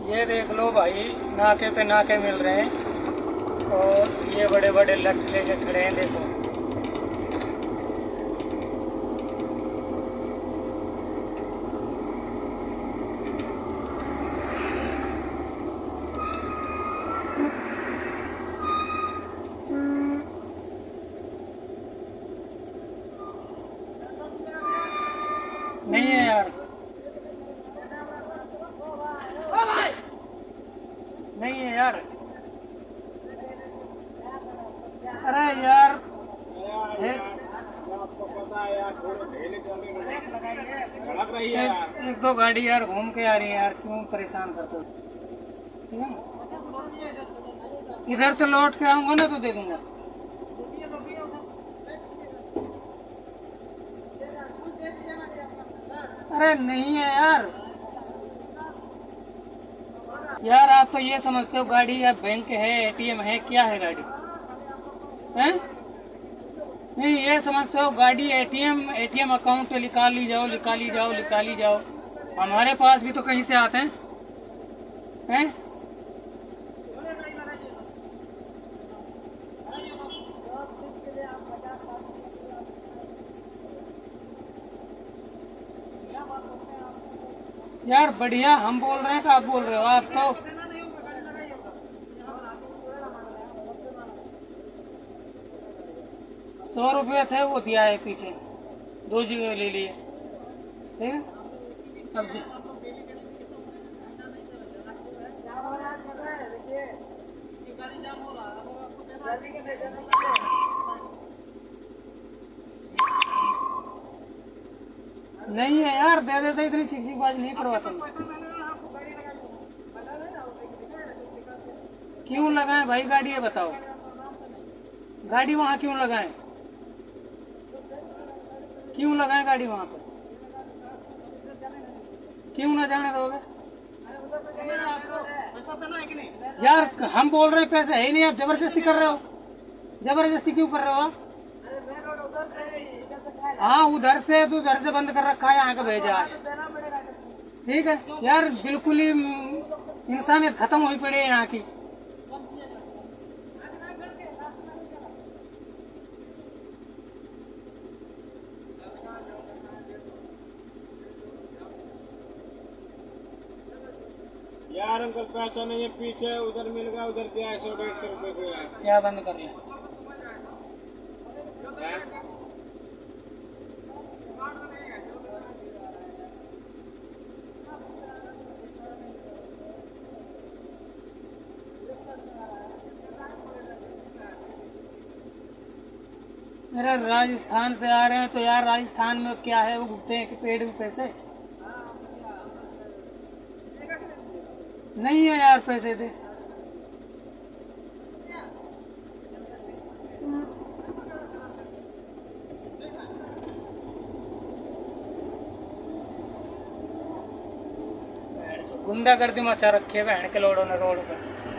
ये देख लो भाई, नाके पे नाके मिल रहे हैं और ये बड़े बड़े लठ लेके खड़े हैं। देखो नहीं है यार, नहीं है यार। अरे यार एक दो गाड़ी यार घूम के आ रही है यार, क्यों परेशान करते हो? ठीक है ना, इधर से लौट के आऊंगा ना तो दे दूंगा। अरे नहीं है यार, यार आप तो ये समझते हो गाड़ी या बैंक है, एटीएम है, क्या है गाड़ी है? नहीं, ये समझते हो गाड़ी एटीएम अकाउंट पे निकाली जाओ, निकाली जाओ, निकाली जाओ। हमारे पास भी तो कहीं से आते हैं? यार बढ़िया हम बोल रहे हैं कि आप बोल रहे हो? आप तो 100 रुपये थे वो दिया है पीछे, 2 जगह ले लिए। ठीक है, अब नहीं है यार, दे देते, इतनी चिकचिकबाजी नहीं करवाते। क्यों लगाएं भाई गाड़ी, ये बताओ, गाड़ी वहाँ क्यों लगाएं? क्यों लगाएं गाड़ी वहाँ पे? क्यों ना जाने दोगे यार? हम बोल रहे हैं पैसे है ही नहीं, आप जबरदस्ती कर रहे हो। जबरदस्ती क्यों कर रहे हो आप? हाँ उधर से तो उधर से बंद कर रखा है, यहाँ का भेजा है। ठीक है यार, बिल्कुल ही इंसानियत खत्म हुई पड़ी है यहाँ की। यार अंकल पैसा नहीं है, पीछे उधर मिल गया, उधर दिया 100-150 रुपए को यार। क्या बंद कर ले? मेरा राजस्थान से आ रहे हैं तो यार, राजस्थान में क्या है, वो घूमते हैं कि पेड़ में पैसे नहीं है यार, पैसे दे। गुंडागर्दी मचा रखी है बहन के लोड़ों ने रोड पर।